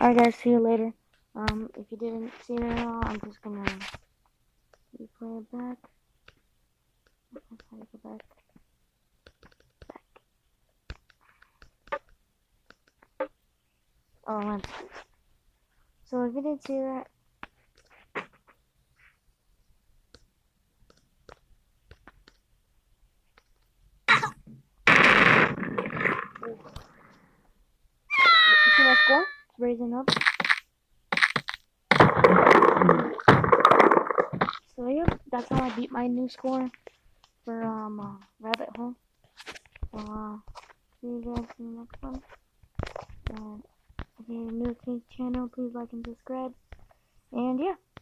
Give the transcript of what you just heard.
Alright guys, see you later. If you didn't see it at all, I'm just gonna replay it back. That's how you go back. Oh, man. So if you didn't see that, you see my score? It's raising up. So yep, that's how I beat my new score for rabbit hole. So see you guys in the next one. And if you're new to this channel, please like and subscribe. And yeah.